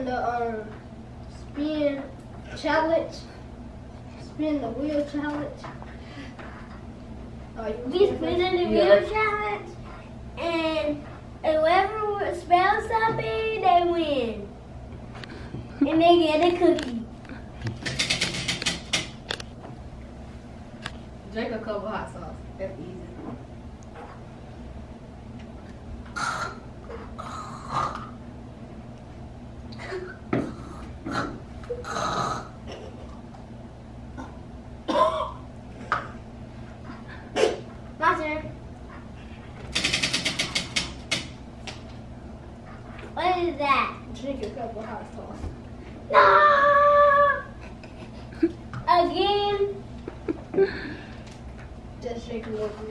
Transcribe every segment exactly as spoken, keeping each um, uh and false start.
the um, spin challenge. Spin the wheel challenge. Oh, We spinning the wheel challenge, and whoever spells something, they win. And they get a cookie. Drink a cup of hot sauce. That's easy. My turn. What is that? Drink a cup of hot sauce. No! Again? Just drink a little bit.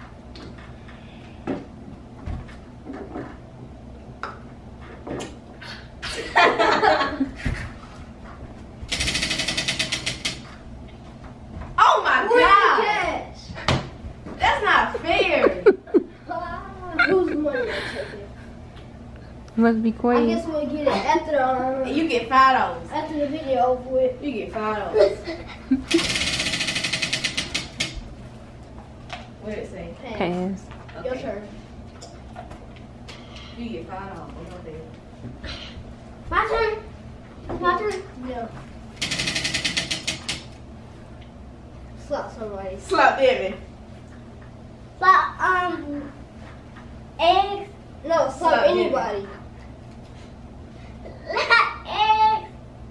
Oh my Where's god! the cash? That's not fair. Whose money are taking? Must be I quiet. guess we'll get it after the um, You get five dollars. after the video over with. You get five dollars. What did it say? Pass. Pass. Your Okay. turn. You get five dollars. Okay. My turn. My turn. Yeah. Slap somebody. Slap Devin. But, um, eggs. No, slap Slap Devin. anybody. Eggs.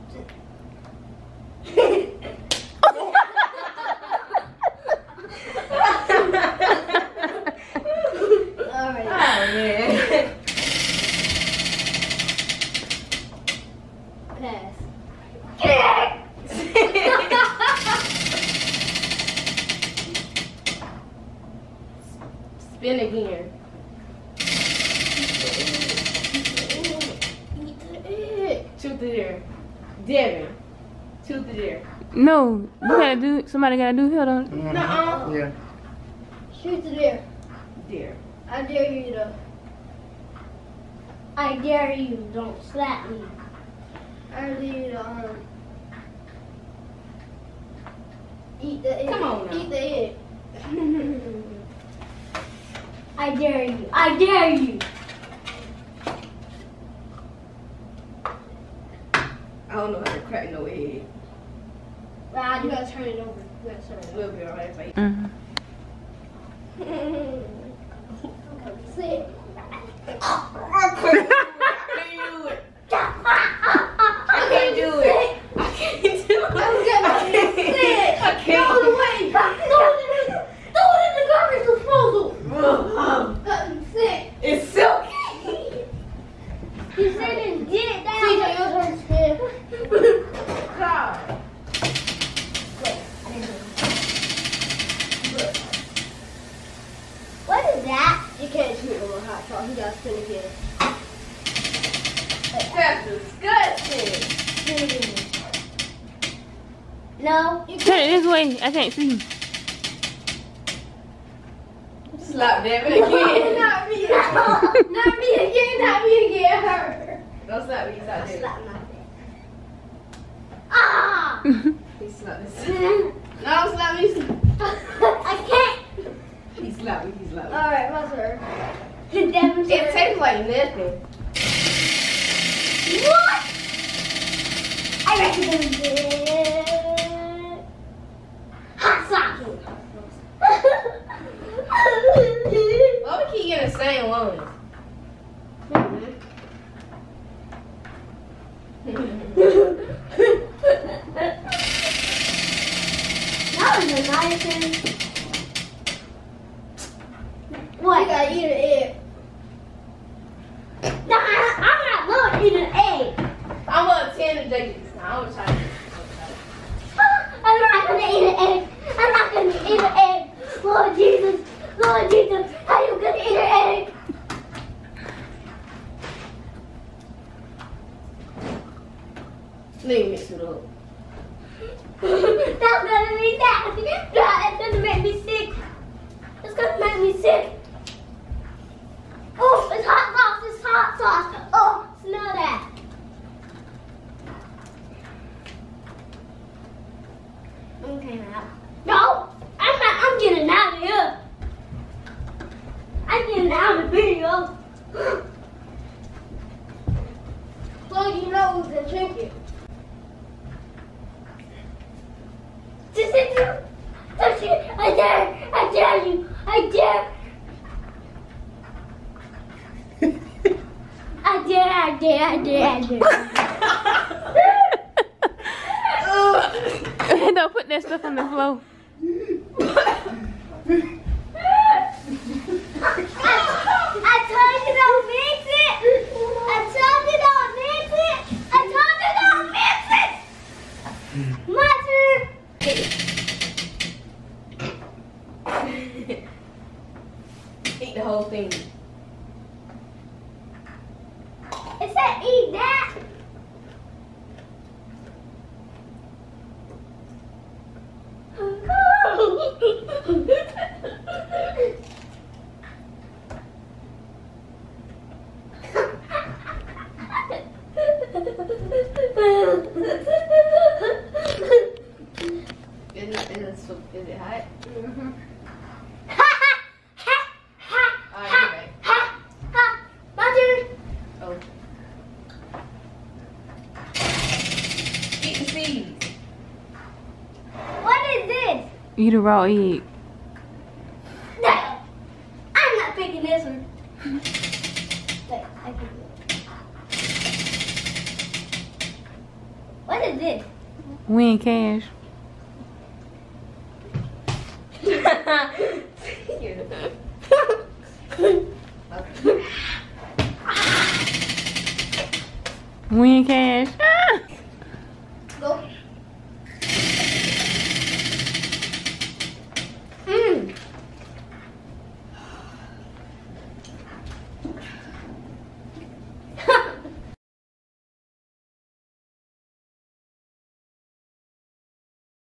Alright. Oh man. Pass. Spin again. Truth or dare. Devin. Truth or dare. No, you gotta do. Somebody gotta do here, don't? Nuh-uh. Yeah. Shoot to there. Dare. I dare you to. I dare you, don't slap me. I dare you to um. Eat the egg. Come on now. Eat the egg. I dare you. I dare you. I don't know how to crack no egg. Ah, you gotta turn it over. You gotta turn it over. We'll be alright if I eat. Mm-hmm. Sit. I can't do it. I can't do it. I can't do it. I'm getting sick. I can't. Throw it away. Throw it in, throw it in the garbage disposal. I'm sick. It's silky. You said you did it C J, down. your turn to spin. God. What is that? You can't shoot him with hot sauce. You gotta spin again. That's disgusting. Spin again. No. You Turn it can't. this way. I can't see. Slap Devin again. Not me again. Not me again. Not me again. Her. Don't slap me. Slap Devin. Slap my face. Ah! He slapped me. No, don't slap me. I can't. He slapped me. He slapped me. Alright, my turn. Devin's It turn. tastes like nothing. What? I recommend it. Hot sauce. Why we keep getting the same one? That was a nice one. You What? gotta eat an egg. No, I, I'm not going to eat an egg. I'm gonna attend the Jake this time. I'm gonna try to. I'm not going to eat an egg. I'm not going to eat an egg. Lord Jesus. Lord Jesus. How are you going to eat an egg? Let me mix it up. That's going to be nasty. It's going to make me sick. It's going to make me sick. I dare, I dare you, I dare. I dare, I dare, I dare, I dare. Don't put that stuff on the floor. I told you don't mix it. I told you don't mix it. I told you don't mix it. My turn. Eat the whole thing. It said eat that. Is it, is it, so- is it hot? Alright, okay. My turn. Oh. Eat the seeds. What is this? Eat a raw egg. No, I'm not picking this one. Wait, I can do it. What is this? Win cash. Win cash.